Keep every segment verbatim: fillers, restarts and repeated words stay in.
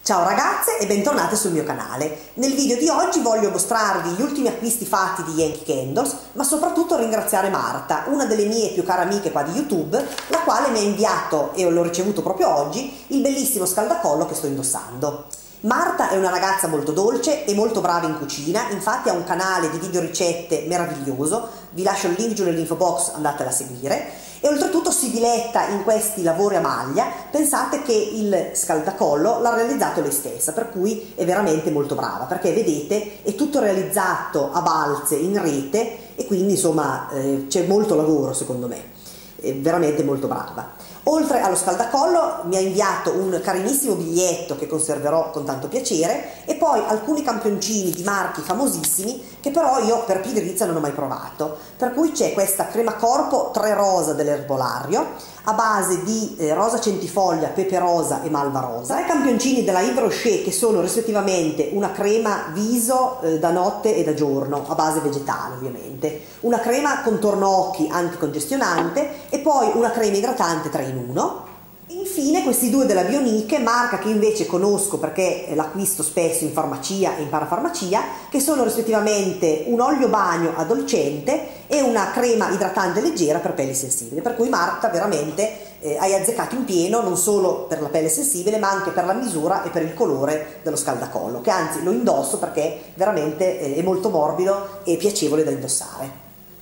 Ciao ragazze e bentornate sul mio canale. Nel video di oggi voglio mostrarvi gli ultimi acquisti fatti di Yankee Candles, ma soprattutto ringraziare Marta, una delle mie più care amiche qua di YouTube, la quale mi ha inviato, e l'ho ricevuto proprio oggi, il bellissimo scaldacollo che sto indossando. Marta è una ragazza molto dolce e molto brava in cucina, infatti ha un canale di video ricette meraviglioso, vi lascio il link giù nell'info box, andatela a seguire, e oltretutto si diletta in questi lavori a maglia. Pensate che il scaldacollo l'ha realizzato lei stessa, per cui è veramente molto brava, perché vedete è tutto realizzato a balze in rete e quindi insomma eh, c'è molto lavoro secondo me, è veramente molto brava. Oltre allo scaldacollo mi ha inviato un carinissimo biglietto che conserverò con tanto piacere e poi alcuni campioncini di marchi famosissimi che però io per pigrizia non ho mai provato, per cui c'è questa crema corpo tre rosa dell'erbolario a base di eh, rosa centifoglia, pepe rosa e malva rosa, tre campioncini della Yves Rocher che sono rispettivamente una crema viso eh, da notte e da giorno a base vegetale ovviamente, una crema contorno occhi anticongestionante e poi una crema idratante tre in uno. Infine questi due della Bionique, marca che invece conosco perché l'acquisto spesso in farmacia e in parafarmacia, che sono rispettivamente un olio bagno addolcente e una crema idratante leggera per pelli sensibili, per cui Marta veramente eh, hai azzeccato in pieno non solo per la pelle sensibile ma anche per la misura e per il colore dello scaldacollo, che anzi lo indosso perché veramente eh, è molto morbido e piacevole da indossare.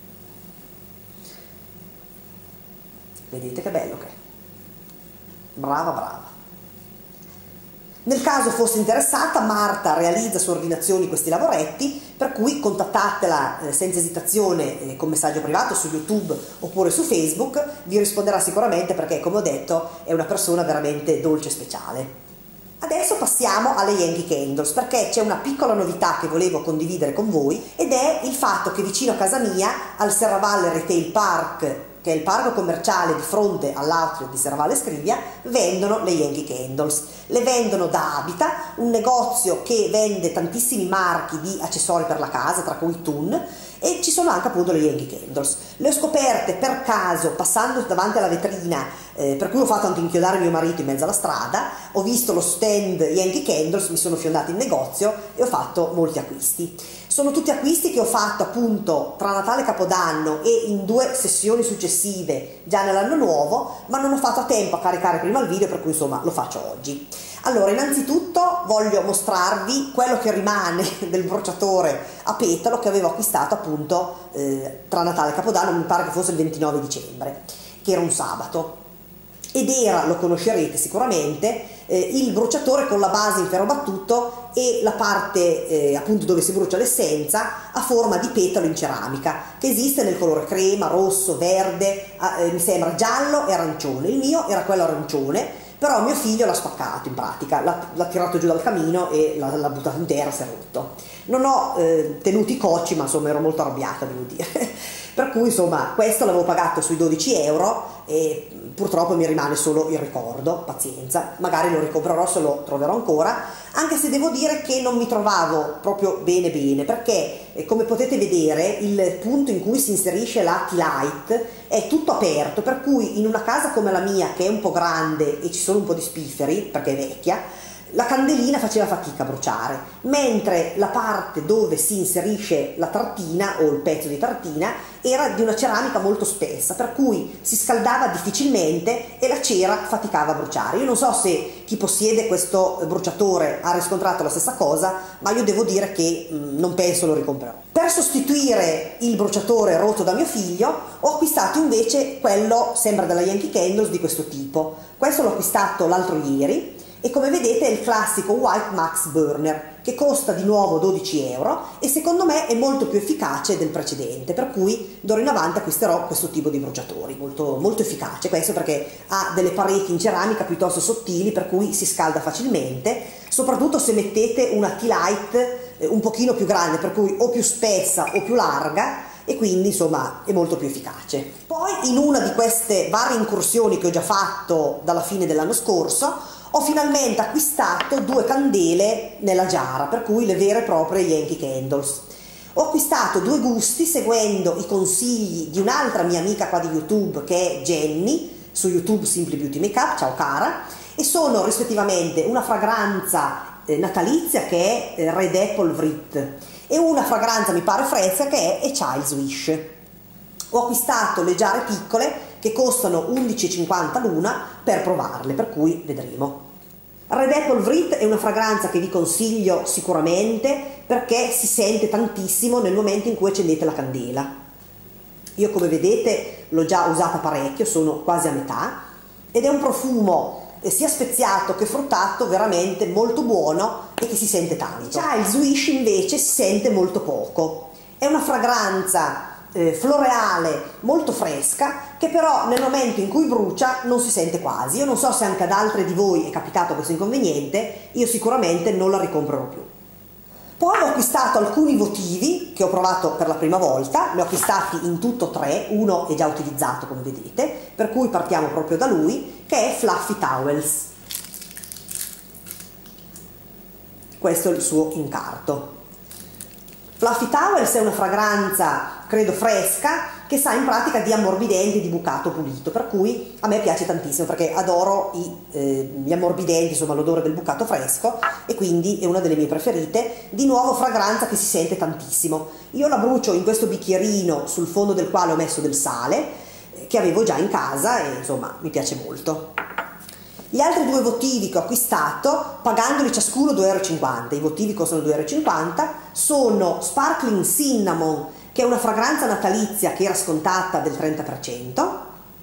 Vedete che bello che è. Brava, brava. Nel caso fosse interessata, Marta realizza su ordinazioni questi lavoretti, per cui contattatela eh, senza esitazione eh, con messaggio privato su YouTube oppure su Facebook, vi risponderà sicuramente perché, come ho detto, è una persona veramente dolce e speciale. Adesso passiamo alle Yankee Candles, perché c'è una piccola novità che volevo condividere con voi ed è il fatto che vicino a casa mia, al Serravalle Retail Park, che è il parco commerciale di fronte all'outlet di Serravalle Scrivia, vendono le Yankee Candles. Le vendono da Abita, un negozio che vende tantissimi marchi di accessori per la casa, tra cui Thun, e ci sono anche appunto le Yankee Candles. Le ho scoperte per caso passando davanti alla vetrina, eh, per cui ho fatto anche inchiodare mio marito in mezzo alla strada, ho visto lo stand Yankee Candles, mi sono fiondata in negozio e ho fatto molti acquisti. Sono tutti acquisti che ho fatto appunto tra Natale e Capodanno e in due sessioni successive già nell'anno nuovo, ma non ho fatto a tempo a caricare prima il video, per cui insomma lo faccio oggi. Allora, innanzitutto voglio mostrarvi quello che rimane del bruciatore a petalo che avevo acquistato appunto eh, tra Natale e Capodanno, mi pare che fosse il ventinove dicembre, che era un sabato. Ed era, lo conoscerete sicuramente, eh, il bruciatore con la base in ferro battuto e la parte eh, appunto dove si brucia l'essenza a forma di petalo in ceramica, che esiste nel colore crema, rosso, verde, eh, mi sembra giallo e arancione. Il mio era quello arancione, però mio figlio l'ha spaccato in pratica, l'ha tirato giù dal camino e l'ha buttato in terra, si è rotto. Non ho eh, tenuto i cocci, ma insomma ero molto arrabbiata, devo dire. Per cui insomma questo l'avevo pagato sui dodici euro e purtroppo mi rimane solo il ricordo, pazienza, magari lo ricomprerò se lo troverò ancora, anche se devo dire che non mi trovavo proprio bene bene, perché eh, come potete vedere il punto in cui si inserisce la tea light è tutto aperto, per cui in una casa come la mia, che è un po' grande e ci sono un po' di spifferi perché è vecchia, la candelina faceva fatica a bruciare, mentre la parte dove si inserisce la tartina o il pezzo di tartina era di una ceramica molto spessa, per cui si scaldava difficilmente e la cera faticava a bruciare. Io non so se chi possiede questo bruciatore ha riscontrato la stessa cosa, ma io devo dire che mh, non penso lo ricomprerò. Per sostituire il bruciatore rotto da mio figlio ho acquistato invece quello, sembra della Yankee Candles, di questo tipo. Questo l'ho acquistato l'altro ieri e come vedete è il classico White Max Burner, che costa di nuovo dodici euro e secondo me è molto più efficace del precedente, per cui d'ora in avanti acquisterò questo tipo di bruciatori, molto, molto efficace. Questo perché ha delle pareti in ceramica piuttosto sottili, per cui si scalda facilmente, soprattutto se mettete una tea light eh, un pochino più grande, per cui o più spessa o più larga, e quindi insomma è molto più efficace. Poi in una di queste varie incursioni che ho già fatto dalla fine dell'anno scorso ho finalmente acquistato due candele nella giara, per cui le vere e proprie Yankee Candles. Ho acquistato due gusti seguendo i consigli di un'altra mia amica qua di YouTube che è Jenny, su YouTube Simply Beauty Makeup, ciao cara, e sono rispettivamente una fragranza eh, natalizia che è eh, Red Apple Vrit e una fragranza mi pare fresca che è A Child's Wish. Ho acquistato le giare piccole che costano undici e cinquanta l'una per provarle, per cui vedremo. Red Apple Vrit è una fragranza che vi consiglio sicuramente perché si sente tantissimo nel momento in cui accendete la candela. Io, come vedete, l'ho già usata parecchio, sono quasi a metà, ed è un profumo sia speziato che fruttato veramente molto buono e che si sente tanto. Child's Wish invece si sente molto poco. È una fragranza eh, floreale molto fresca che però nel momento in cui brucia non si sente quasi. Io non so se anche ad altre di voi è capitato questo inconveniente, io sicuramente non la ricomprerò più. Poi ho acquistato alcuni votivi che ho provato per la prima volta, ne ho acquistati in tutto tre, uno è già utilizzato come vedete, per cui partiamo proprio da lui, che è Fluffy Towels. Questo è il suo incarto. Fluffy Towels è una fragranza, credo fresca, che sa in pratica di ammorbidenti e di bucato pulito, per cui a me piace tantissimo perché adoro i, eh, gli ammorbidenti, insomma l'odore del bucato fresco, e quindi è una delle mie preferite. Di nuovo fragranza che si sente tantissimo. Io la brucio in questo bicchierino sul fondo del quale ho messo del sale, eh, che avevo già in casa e insomma mi piace molto. Gli altri due votivi che ho acquistato, pagandoli ciascuno due euro e cinquanta, i votivi costano due euro e cinquanta, sono Sparkling Cinnamon, che è una fragranza natalizia che era scontata del trenta per cento,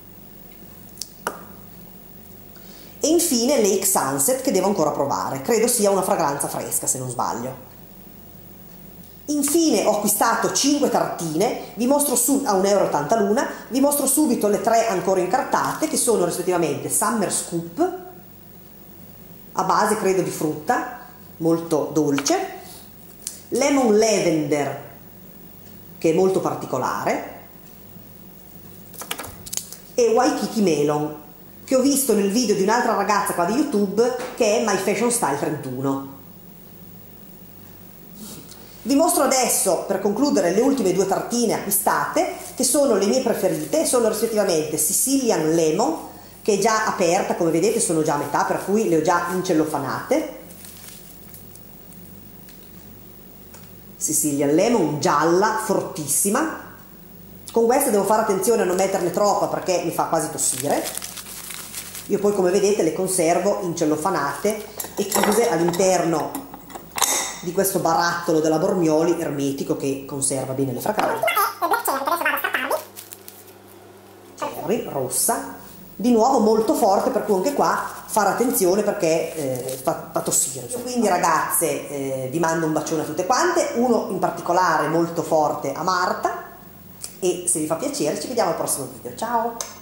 e infine Lake Sunset, che devo ancora provare, credo sia una fragranza fresca se non sbaglio. Infine ho acquistato cinque tartine, vi mostro su, a un euro e ottanta l'una, vi mostro subito le tre ancora incartate, che sono rispettivamente Summer Scoop, a base credo di frutta, molto dolce, Lemon Lavender, che è molto particolare, e Waikiki Melon, che ho visto nel video di un'altra ragazza qua di YouTube, che è My Fashion Style trentuno. Vi mostro adesso, per concludere, le ultime due tartine acquistate, che sono le mie preferite, sono rispettivamente Sicilian Lemon, che è già aperta, come vedete sono già a metà, per cui le ho già incellofanate. Sicilian Lemon, gialla, fortissima. Con questa devo fare attenzione a non metterne troppa perché mi fa quasi tossire. Io poi, come vedete, le conservo incellofanate e chiuse all'interno di questo barattolo della Bormioli ermetico che conserva bene le fragranze. Cherry, rossa, di nuovo molto forte, per cui anche qua fare attenzione perché eh, fa, fa tossire. Quindi ragazze, eh, vi mando un bacione a tutte quante, uno in particolare molto forte a Marta, e se vi fa piacere ci vediamo al prossimo video. Ciao!